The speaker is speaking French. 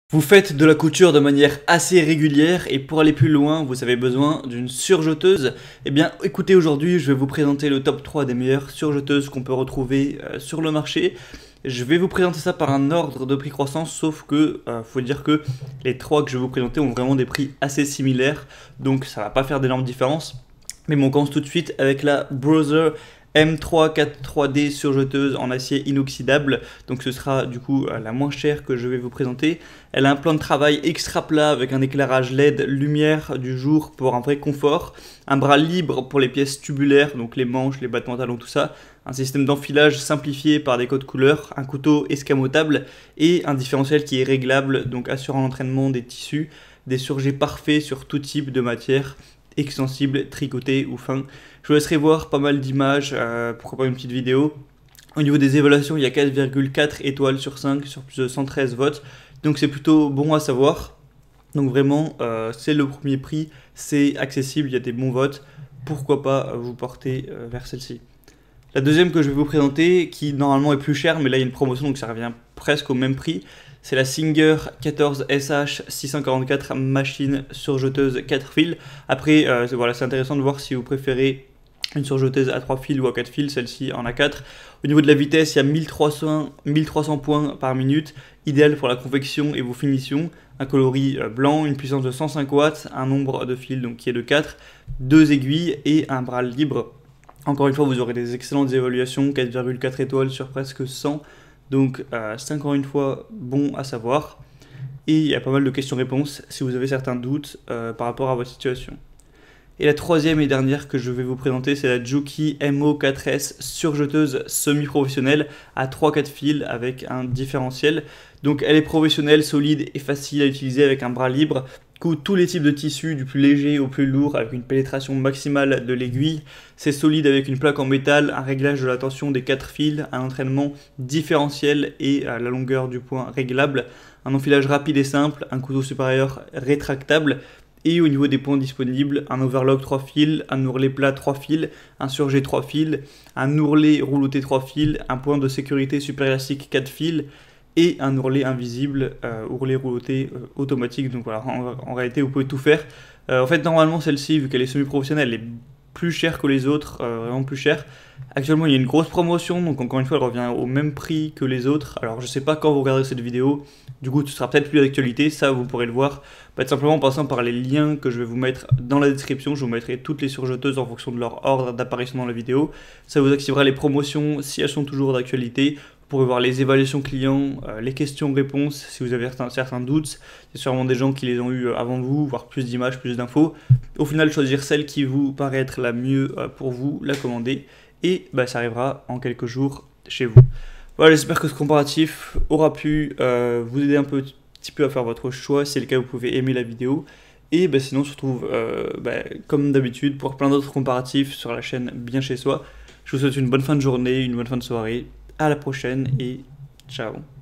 Vous faites de la couture de manière assez régulière et pour aller plus loin, vous avez besoin d'une surjeteuse. Eh bien, écoutez, aujourd'hui, je vais vous présenter le top 3 des meilleures surjeteuses qu'on peut retrouver sur le marché. Je vais vous présenter ça par un ordre de prix croissance, sauf que, faut dire que les trois que je vais vous présenter ont vraiment des prix assez similaires, donc ça va pas faire d'énormes différences. Mais bon, on commence tout de suite avec la Brother M3 4-3D surjeteuse en acier inoxydable, donc ce sera du coup la moins chère que je vais vous présenter. Elle a un plan de travail extra plat avec un éclairage LED lumière du jour pour un vrai confort, un bras libre pour les pièces tubulaires, donc les manches, les bas de pantalon, tout ça, un système d'enfilage simplifié par des codes couleurs, un couteau escamotable et un différentiel qui est réglable, donc assurant l'entraînement des tissus, des surjets parfaits sur tout type de matière, extensible, tricoté ou fin. Je vous laisserai voir pas mal d'images, pourquoi pas une petite vidéo. Au niveau des évaluations, il y a 4,4 étoiles sur 5 sur plus de 113 votes, donc c'est plutôt bon à savoir. Donc vraiment, c'est le premier prix, c'est accessible, il y a des bons votes, pourquoi pas vous porter vers celle-ci. La deuxième que je vais vous présenter, qui normalement est plus chère, mais là il y a une promotion donc ça revient presque au même prix, c'est la Singer 14SH 644 machine surjeteuse 4 fils. Après, voilà, c'est intéressant de voir si vous préférez une surjeteuse à 3 fils ou à 4 fils, celle-ci en a 4. Au niveau de la vitesse, il y a 1300 points par minute, idéal pour la confection et vos finitions. Un coloris blanc, une puissance de 105 watts, un nombre de fils donc qui est de 4, 2 aiguilles et un bras libre. Encore une fois, vous aurez des excellentes évaluations, 4,4 étoiles sur presque 100. Donc c'est encore une fois bon à savoir. Et il y a pas mal de questions-réponses si vous avez certains doutes par rapport à votre situation. Et la troisième et dernière que je vais vous présenter, c'est la Juki MO4S surjeteuse semi-professionnelle à 3-4 fils avec un différentiel. Donc elle est professionnelle, solide et facile à utiliser avec un bras libre. Couvre tous les types de tissus, du plus léger au plus lourd, avec une pénétration maximale de l'aiguille. C'est solide avec une plaque en métal, un réglage de la tension des 4 fils, un entraînement différentiel et la longueur du point réglable, un enfilage rapide et simple, un couteau supérieur rétractable. Et au niveau des points disponibles, un overlock 3 fils, un ourlet plat 3 fils, un surjet 3 fils, un ourlet rouloté 3 fils, un point de sécurité super élastique 4 fils et un ourlet invisible, ourlet rouloté automatique. Donc voilà, en réalité vous pouvez tout faire. En fait normalement celle-ci, vu qu'elle est semi-professionnelle, elle est plus chère que les autres, vraiment plus chère. Actuellement il y a une grosse promotion, donc encore une fois elle revient au même prix que les autres. Alors je sais pas quand vous regarderez cette vidéo, du coup ce sera peut-être plus d'actualité, ça vous pourrez le voir. Tout simplement en passant par les liens que je vais vous mettre dans la description, je vous mettrai toutes les surjeteuses en fonction de leur ordre d'apparition dans la vidéo. Ça vous activera les promotions si elles sont toujours d'actualité. Vous pourrez voir les évaluations clients, les questions-réponses si vous avez certains doutes. C'est sûrement des gens qui les ont eu avant vous, voir plus d'images, plus d'infos. Au final, choisir celle qui vous paraît être la mieux pour vous, la commander. Et ça arrivera en quelques jours chez vous. Voilà, j'espère que ce comparatif aura pu vous aider un petit peu à faire votre choix. Si c'est le cas, vous pouvez aimer la vidéo. Et sinon, on se retrouve comme d'habitude pour plein d'autres comparatifs sur la chaîne Bien Chez Soi. Je vous souhaite une bonne fin de journée, une bonne fin de soirée. À la prochaine et ciao.